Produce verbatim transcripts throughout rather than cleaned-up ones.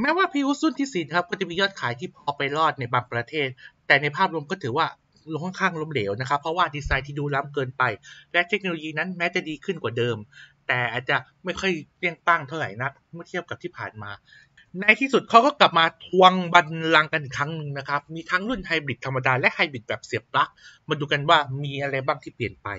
แม้ว่า Prius รุ่นที่สี่ครับก็จะมียอดขายที่พอไปรอดในบางประเทศแต่ในภาพรวมก็ถือว่าค่อนข้างล้มเหลวนะครับเพราะว่าดีไซน์ที่ดูล้ำเกินไปและเทคโนโลยีนั้นแม้จะดีขึ้นกว่าเดิมแต่อาจจะไม่ค่อยเปรี้ยงป้างเท่าไหร่นักเมื่อเทียบกับที่ผ่านมาในที่สุดเขาก็กลับมาทวงบัลลังก์กันอีกครั้งนึงนะครับมีทั้งรุ่นไฮบริดธรรมดาและไฮบริดแบบเสียบปลั๊กมาดูกันว่ามีอะไรบ้างที่เปลี่ยนไป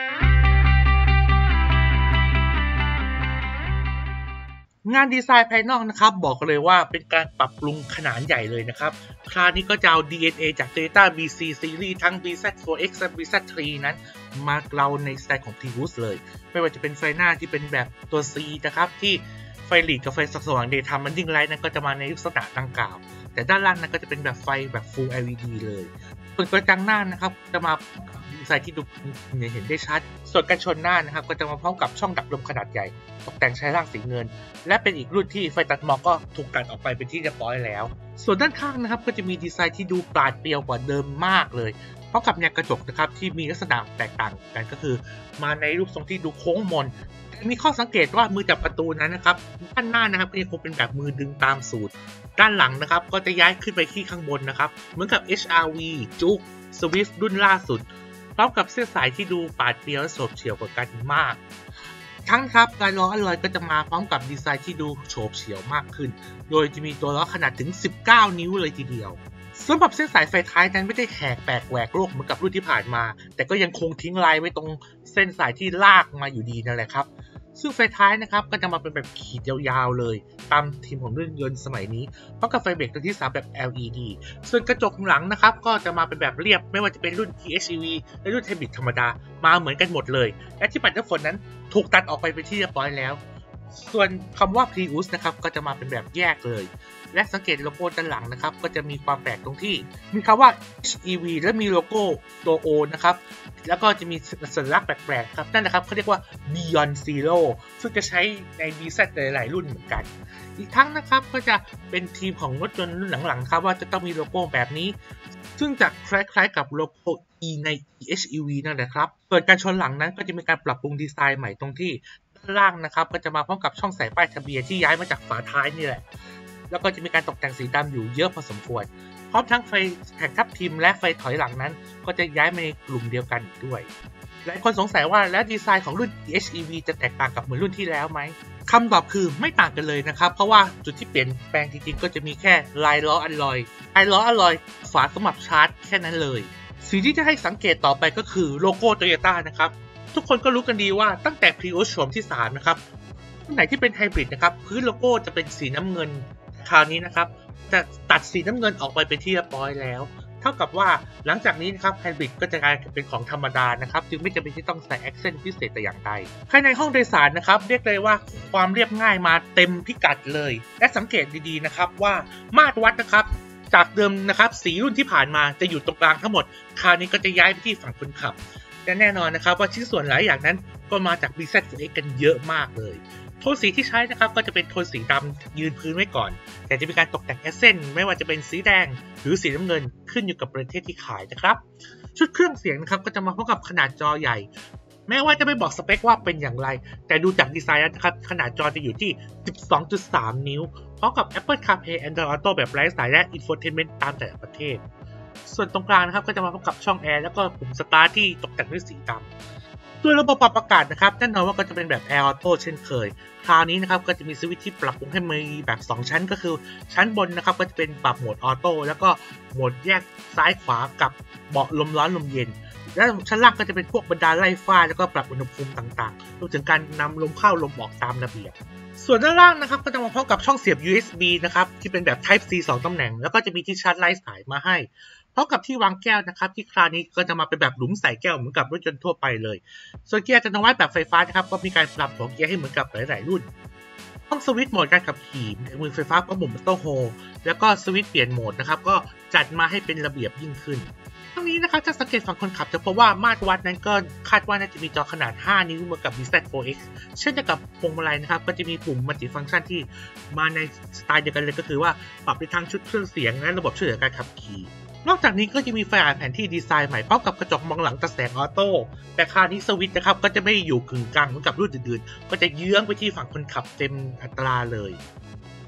งานดีไซน์ภายนอกนะครับบอกเลยว่าเป็นการปรับปรุงขนาดใหญ่เลยนะครับคราวนี้ก็จะเอา ดี เอ็น เอ จาก Toyota บี ซี Series ทั้ง บี แซด โฟร์ เอ็กซ์ และ บี แซด ทรี นั้นมาเกลาในสไตล์ของ Prius เลยไม่ว่าจะเป็นไฟหน้าที่เป็นแบบตัว C นะครับที่ไฟหลีดกับไฟสว่าง Daytime Running Light นั้นก็จะมาในลักษณะดังกล่าวแต่ด้านล่างนั้นก็จะเป็นแบบไฟแบบ Full แอล อี ดี เลยส่วนกระจังหน้านะครับจะมาดีไซน์ที่ดูเห็นได้ชัดส่วนกันชนหน้านะครับก็จะมาพร้อมกับช่องดักลมขนาดใหญ่ตกแต่งใช้ร่างสีเงินและเป็นอีกรุ่นที่ไฟตัดหมอกก็ถูกตัดออกไปเป็นที่เรียบร้อยแล้วส่วนด้านข้างนะครับก็จะมีดีไซน์ที่ดูปราดเปรียวกว่าเดิมมากเลยเพราะกับแนวกระจกนะครับที่มีลักษณะแตกต่างกันก็คือมาในรูปทรงที่ดูโค้งมนมีข้อสังเกตว่ามือจับประตูนั้นนะครับด้านหน้านะครับก็ยังคงเป็นแบบมือดึงตามสูตรด้านหลังนะครับก็จะย้ายขึ้นไปที่ข้างบนนะครับเหมือนกับ เอช อาร์ วี จุ๊ก Swift รุ่นล่าสุดพร้อมกับเส้นสายที่ดูปาดเปรียวและโฉบเฉี่ยวกว่ากันมากทั้งครับการล้ออลลอยก็จะมาพร้อมกับดีไซน์ที่ดูโฉบเฉี่ยวมากขึ้นโดยจะมีตัวล้อขนาดถึงสิบเก้านิ้วเลยทีเดียวสำหรับเส้นสายไฟท้ายนั้นไม่ได้แหกแปลกแหวกโลกเหมือนกับรุ่นที่ผ่านมาแต่ก็ยังคงทิ้งลายไว้ตรงเส้นสายที่ลากมาอยู่ดีนั่นแหละครับซึ่งไฟท้ายนะครับก็จะมาเป็นแบบขีดยาวๆเลยตามทีมของรุ่นยนต์สมัยนี้พร้อมกับไฟเบรกตัวที่สามแบบ แอล อี ดี ส่วนกระจกหลังนะครับก็จะมาเป็นแบบเรียบไม่ว่าจะเป็นรุ่น พี เอช อี วี และรุ่นไฮบริดธรรมดามาเหมือนกันหมดเลยและที่ปัดน้ำฝนนั้นถูกตัดออกไปเป็นที่เรียบร้อยแล้วส่วนคำว่า Prius นะครับก็จะมาเป็นแบบแยกเลยและสังเกตโลโก้ด้านหลังนะครับก็จะมีความแปลกตรงที่มีคำว่า เอช อี วี และมีโลโก้ตัว O นะครับแล้วก็จะมีสัญลักษณ์แปลกๆครับนั่นนะครับเขาเรียกว่า Beyond Zero ซึ่งจะใช้ใน บี แซด หลายๆรุ่นเหมือนกันอีกทั้งนะครับก็จะเป็นทีมของรถยนต์รุ่นหลังๆครับว่าจะต้องมีโลโก้แบบนี้ซึ่งจะคล้ายๆกับโลโก้ E ใน เอช อี วี นั่นแหละครับส่วนการชนหลังนั้นก็จะมีการปรับปรุงดีไซน์ใหม่ตรงที่ด้านล่างนะครับก็จะมาพร้อมกับช่องใส่ป้ายทะเบียนที่ย้ายมาจากฝาท้ายนี่แหละแล้วก็จะมีการตกแต่งสีดำอยู่เยอะพอสมควรพร้อมทั้งไฟแท็กทับทิมและไฟถอยหลังนั้นก็จะย้ายมาในกลุ่มเดียวกันด้วยหลายคนสงสัยว่าแล้วดีไซน์ของรุ่น เอช อี วี จะแตกต่างกับเหมือนรุ่นที่แล้วไหมคำตอบคือไม่ต่างกันเลยนะครับเพราะว่าจุดที่เปลี่ยนแปลงจริงๆก็จะมีแค่ลายล้ออัลลอยลายล้ออัลลอยฝาสำหรับชาร์จแค่นั้นเลยสิ่งที่จะให้สังเกตต่อไปก็คือโลโก้ Toyota นะครับทุกคนก็รู้กันดีว่าตั้งแต่ Prius โฉมที่สามนะครับรุ่นไหนที่เป็นไฮบริดนะครับพื้นโลโก้จะเป็นสีน้ำเงินคราวนี้นะครับจะตัดสีน้ำเงินออกไปเป็นที่เรียบร้อยแล้วเท่ากับว่าหลังจากนี้นะครับไฮบริดก็จะกลายเป็นของธรรมดานะครับจึงไม่จำเป็นที่ต้องใส่แอคเซนต์พิเศษแต่อย่างใดภายในห้องโดยสารนะครับเรียกเลยว่าความเรียบง่ายมาเต็มพิกัดเลยและสังเกตดีๆนะครับว่ามาตรวัดนะครับจากเดิมนะครับสีรุ่นที่ผ่านมาจะอยู่ตรงกลางทั้งหมดคราวนี้ก็จะย้ายไปที่ฝั่งคนขับและแน่นอนนะครับว่าชิ้นส่วนหลายอย่างนั้นก็มาจาก บี แซด โฟร์ เอ็กซ์ กันเยอะมากเลยโทนสีที่ใช้นะครับก็จะเป็นโทนสีดำยืนพื้นไว้ก่อนแต่จะมีการตกแต่งแอสเซนต์ไม่ว่าจะเป็นสีแดงหรือสีน้ำเงินขึ้นอยู่กับประเทศที่ขายนะครับชุดเครื่องเสียงนะครับก็จะมาพร้อมกับขนาดจอใหญ่แม้ว่าจะไม่บอกสเปคว่าเป็นอย่างไรแต่ดูจากดีไซน์นะครับขนาดจอจะอยู่ที่ สิบสองจุดสาม นิ้วพร้อมกับ Apple CarPlay Android Auto แบบไร้สายและ Infotainment ตามแต่ละประเทศส่วนตรงกลางนะครับก็จะมาพร้อมกับช่องแอร์แล้วก็ปุ่มสตาร์ทที่ตกแต่งด้วยสีดำด้วยระบบปรับอากาศนะครับแน่นอนว่าก็จะเป็นแบบ Air Auto เช่นเคยคราวนี้นะครับก็จะมีสวิตช์ที่ปรับปรุงให้มีแบบสองชั้นก็คือชั้นบนนะครับก็จะเป็นปรับโหมดออโต้แล้วก็โหมดแยกซ้ายขวากับเบาะลมร้อนลมเย็นและชั้นล่างก็จะเป็นพวกบันไดไล่ฟ้าแล้วก็ปรับอุณหภูมิต่างๆรวมถึงการนำลมเข้าลมออกตามระเบียบส่วนด้านล่างนะครับก็จะมาพร้อมกับช่องเสียบ ยู เอส บี นะครับที่เป็นแบบ Type C สองตำแหน่งแล้วก็จะมีที่ชาร์จไร้สายมาให้พร้อมกับที่วางแก้วนะครับที่คราวนี้ก็จะมาเป็นแบบหลุมใส่แก้วเหมือนกับรถยนต์ทั่วไปเลยส่วนเกียร์อัตโนมัติแบบไฟฟ้านะครับก็มีการปรับหัวเกียร์ให้เหมือนกับหลายๆรุ่นห้องสวิตช์โหมดการขับขี่มือไฟฟ้าก็หมุนออโต้โฮแล้วก็สวิตช์เปลี่ยนโหมดนะครับก็จัดมาให้เป็นระเบียบยิ่งขึ้นทั้งนี้นะครับถ้าสังเกตฝั่งคนขับจะพบว่ามาตรวัดนั้นก็คาดว่าน่าจะมีจอขนาดห้านิ้วเหมือนกับ บี แซด โฟร์ เอ็กซ์ เช่นเดียวกับพวงมาลัยนะครับก็จะมีปุ่มมัลติฟังก์ชันที่มาในสไตล์เดียวกันเลยก็คือว่าปรับในทั้งชุดเครื่องเสียงและระบบช่วยเหลือการขับขี่นอกจากนี้ก็จะมีไฟอ่านแผนที่ดีไซน์ใหม่พร้อมกับกระจกมองหลังตัดแสงออโต้แต่คราวนี้สวิตช์นะครับก็จะไม่อยู่กึ่งกลางเหมือนกับรุ่นอื่นๆก็จะเยื้องไปที่ฝั่งคนขับเต็มอัตราเลย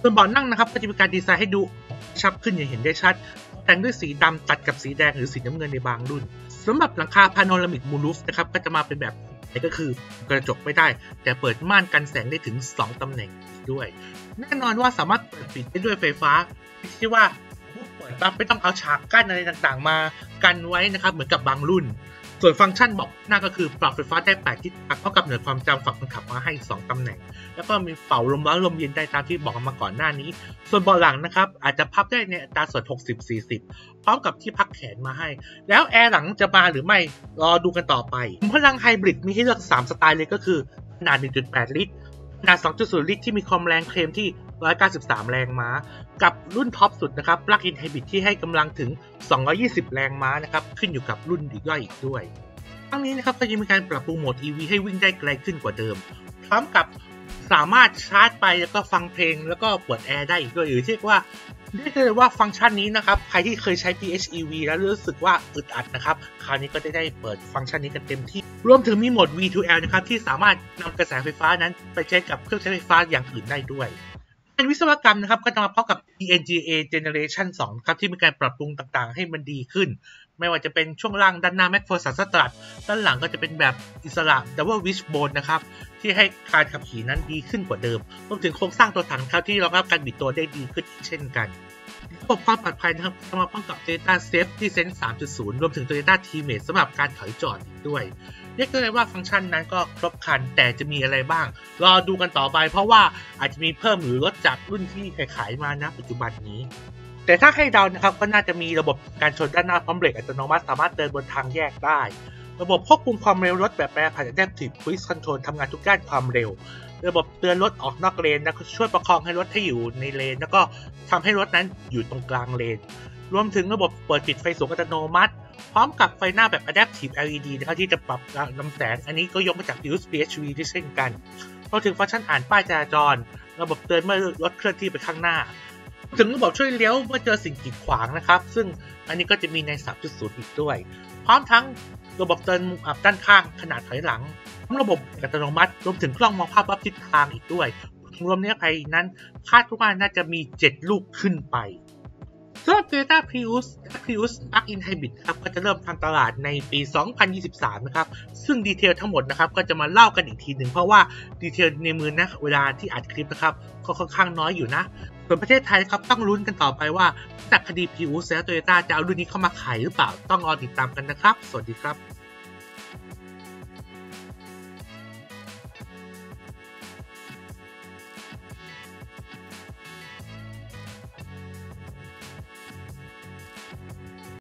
ส่วนเบาะนั่งนะครับก็จะมีการดีไซน์ให้ดูชับขึ้นอย่างเห็นได้ชัดแต่งด้วยสีดำตัดกับสีแดงหรือสีน้ำเงินในบางรุ่นสำหรับหลังคาพาโนรามิกมูนรูฟนะครับก็จะมาเป็นแบบไหนก็คือกระจกไม่ได้แต่เปิดม่านกันแสงได้ถึงสองตำแหน่งด้วยแน่นอนว่าสามารถเปิดปิดได้ด้วยไฟฟ้าที่ว่าเปิดปั๊บไม่ต้องเอาฉากกั้นอะไรต่างๆมากันไว้นะครับเหมือนกับบางรุ่นส่วนฟังก์ชันเบาะหน้าก็คือปรับไฟฟ้าได้แปดทิศทางเท่ากับหน่วยความจำฝั่งคนขับมาให้สองตำแหน่งแล้วก็มีเป่าลมร้อนลมเย็นได้ตามที่บอกมาก่อนหน้านี้ส่วนเบาะหลังนะครับอาจจะพับได้ในอัตราส่วน หกสิบ สี่สิบ พร้อมกับที่พักแขนมาให้แล้วแอร์หลังจะมาหรือไม่รอดูกันต่อไปพลังไฮบริดมีให้เลือกสามสไตล์เลยก็คือขนาด หนึ่งจุดแปด ลิตรขนาด สองจุดศูนย์ ลิตรที่มีความแรงเคลมที่หนึ่งร้อยเก้าสิบสามแรงม้ากับรุ่นท็อปสุดนะครับ Plug-in Hybrid ที่ให้กำลังถึงสองร้อยยี่สิบแรงม้านะครับขึ้นอยู่กับรุ่นอีกย่อยอีกด้วยทั้งนี้นะครับก็ยังมีการปรับปรุงโหมด อี วี ให้วิ่งได้ไกลขึ้นกว่าเดิมพร้อมกับสามารถชาร์จไปแล้วก็ฟังเพลงแล้วก็เปิดแอร์ได้อีกด้วยหรือเรียกว่าเรียกเลยว่าฟังก์ชันนี้นะครับใครที่เคยใช้ พี เอช อี วี แล้วรู้สึกว่าอึดอัดนะครับคราวนี้ก็จะได้เปิดฟังก์ชันนี้กันเต็มที่รวมถึงมีโหมด วี ทู แอล นะครับที่สามารถนำกระแสไฟฟ้านั้นไปใช้กับเครื่องใช้ไฟฟ้าอย่างอื่นได้ด้วยเป็นวิศวกรรมนะครับก็จะมาพร้อมกับ อี เอ็น จี เอ Generation สองครับที่มีการปรับปรุงต่างๆให้มันดีขึ้นไม่ว่าจะเป็นช่วงล่างด้านหน้า MacPherson Strut ด้านหลังก็จะเป็นแบบอิสระ Double Wishbone นะครับที่ให้การขับขี่นั้นดีขึ้นกว่าเดิมรวมถึงโครงสร้างตัวถังครับที่รองรับการบิดตัวได้ดีขึ้นเช่นกันระบบความปลอดภัยนะครับจะมาพร้อมกับ Toyota Safety Sense สามจุดศูนย์ รวมถึง Toyota Teammate สำหรับการถอยจอดอีกด้วยเรียกได้ว่าฟังก์ชันนั้นก็ครบครันแต่จะมีอะไรบ้างรอดูกันต่อไปเพราะว่าอาจจะมีเพิ่มหรือลดจากรุ่นที่ขายมาณปัจจุบันนี้แต่ถ้าให้เดานะครับก็น่าจะมีระบบการชนด้านหน้าพร้อมเบรกอัตโนมัติสามารถเดินบนทางแยกได้ระบบควบคุมความเร็วรถแบบแปรผัน Adaptive Cruise Control ทำงานทุกด้านความเร็วระบบเตือนรถออกนอกเลนนะช่วยประคองให้รถให้อยู่ในเลนแล้วก็ทำให้รถนั้นอยู่ตรงกลางเลนรวมถึงระบบเปิดปิดไฟสูงอัตโนมัติพร้อมกับไฟหน้าแบบ Adaptive แอล อี ดี นะครับที่จะปรับลำแสงอันนี้ก็ยกมาจาก Use พี เอช วี ที่เช่นกันรวมถึงฟังก์ชันอ่านป้ายจราจรระบบเตือนเมื่อรถเคลื่อนที่ไปข้างหน้าถึงระบบช่วยเลี้ยวเมื่อเจอสิ่งกีดขวางนะครับซึ่งอันนี้ก็จะมีใน สามจุดศูนย์ อีกด้วยพร้อมทั้งระบบเตือนมุมอับด้านข้างขนาดถอยหลังระบบอัตโนมัติรวมถึงกล้องมองภาพรอบทิศทางอีกด้วยรวมเนื้อภายนั้นคาดว่าน่าจะมีเจ็ดลูกขึ้นไปสำหรับ Toyota Prius Prius Plug-in Hybrid ครับก็จะเริ่มทางตลาดในปี สองพันยี่สิบสาม นะครับซึ่งดีเทลทั้งหมดนะครับก็จะมาเล่ากันอีกทีหนึ่งเพราะว่าดีเทลในมือนะเวลาที่อัดคลิปนะครับก็ค่อนข้างน้อยอยู่นะส่วนประเทศไทยครับต้องลุ้นกันต่อไปว่าจากคดี Prius แล้ว Toyota จะเอารุ่นนี้เข้ามาขายหรือเปล่าต้องรอติดตามกันนะครับสวัสดีครับ